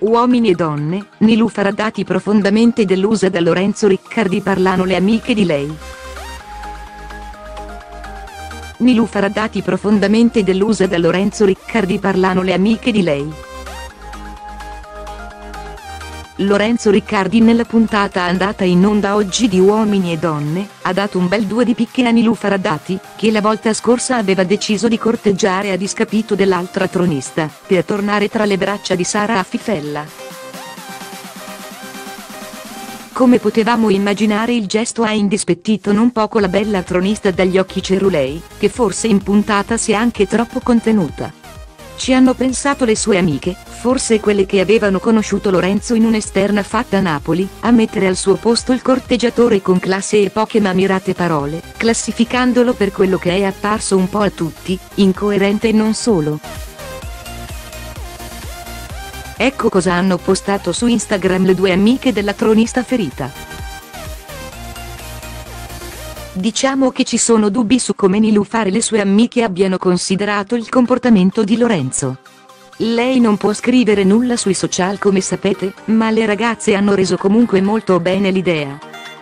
Uomini e donne, Niloufer Haddadi profondamente delusa da Lorenzo Riccardi, parlano le amiche di lei. Niloufer Haddadi profondamente delusa da Lorenzo Riccardi, parlano le amiche di lei. Lorenzo Riccardi nella puntata andata in onda oggi di Uomini e Donne, ha dato un bel due di picche a Niloufer Haddadi, che la volta scorsa aveva deciso di corteggiare a discapito dell'altra tronista, per tornare tra le braccia di Sara Affifella. Come potevamo immaginare, il gesto ha indispettito non poco la bella tronista dagli occhi cerulei, che forse in puntata si è anche troppo contenuta. Ci hanno pensato le sue amiche, forse quelle che avevano conosciuto Lorenzo in un'esterna fatta a Napoli, a mettere al suo posto il corteggiatore con classe e poche ma mirate parole, classificandolo per quello che è apparso un po' a tutti, incoerente e non solo. Ecco cosa hanno postato su Instagram le due amiche della tronista ferita. Diciamo che ci sono dubbi su come Niloufer e le sue amiche abbiano considerato il comportamento di Lorenzo. Lei non può scrivere nulla sui social, come sapete, ma le ragazze hanno reso comunque molto bene l'idea.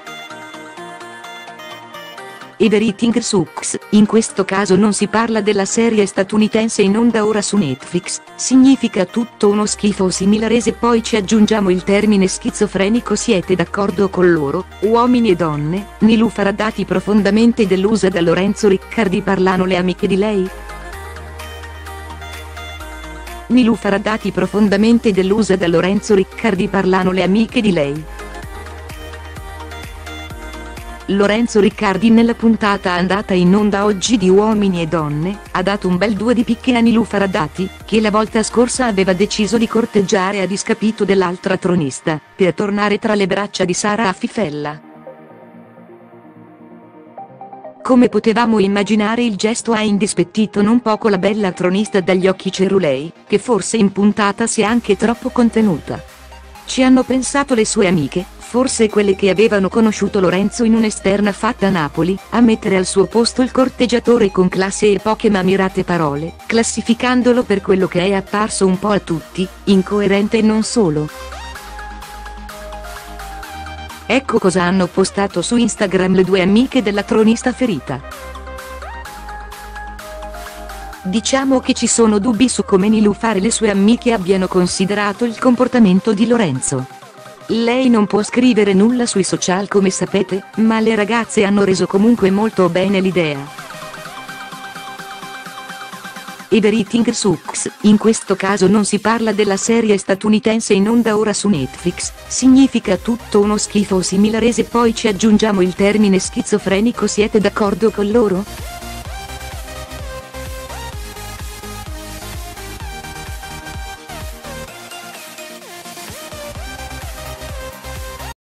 Everything Sucks, in questo caso non si parla della serie statunitense in onda ora su Netflix, significa tutto uno schifo o similare, e poi ci aggiungiamo il termine schizofrenico. Siete d'accordo con loro, uomini e donne? Niloufer Haddadi profondamente delusa da Lorenzo Riccardi, parlano le amiche di lei. Niloufer Haddadi profondamente delusa da Lorenzo Riccardi, parlano le amiche di lei. Lorenzo Riccardi nella puntata andata in onda oggi di Uomini e Donne, ha dato un bel due di picche a Niloufer Haddadi, che la volta scorsa aveva deciso di corteggiare a discapito dell'altra tronista, per tornare tra le braccia di Sara Affifella. Come potevamo immaginare, il gesto ha indispettito non poco la bella tronista dagli occhi cerulei, che forse in puntata si è anche troppo contenuta. Ci hanno pensato le sue amiche, forse quelle che avevano conosciuto Lorenzo in un'esterna fatta a Napoli, a mettere al suo posto il corteggiatore con classe e poche ma mirate parole, classificandolo per quello che è apparso un po' a tutti, incoerente e non solo. Ecco cosa hanno postato su Instagram le due amiche della tronista ferita. Diciamo che ci sono dubbi su come Niloufer e le sue amiche abbiano considerato il comportamento di Lorenzo. Lei non può scrivere nulla sui social, come sapete, ma le ragazze hanno reso comunque molto bene l'idea. Everything Sucks, in questo caso non si parla della serie statunitense in onda ora su Netflix, significa tutto uno schifo o similare, e poi ci aggiungiamo il termine schizofrenico. Siete d'accordo con loro?